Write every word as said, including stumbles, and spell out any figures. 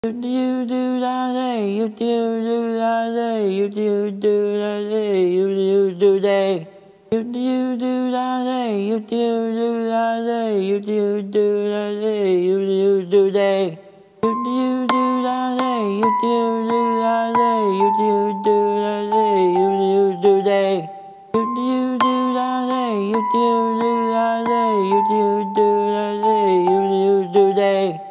You do do da day, you do do da day, you do do da day, you do do day. You do do da day, you do do da day, you do do da day, you do do day. You do do da day, you do do da day, you do do da day, you do do day. You do do da day, you do do da day, you do do da day, you do do day.